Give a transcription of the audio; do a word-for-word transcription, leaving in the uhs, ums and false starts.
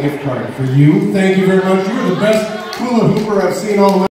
gift card for you. Thank you very much. You're the best hula hooper I've seen all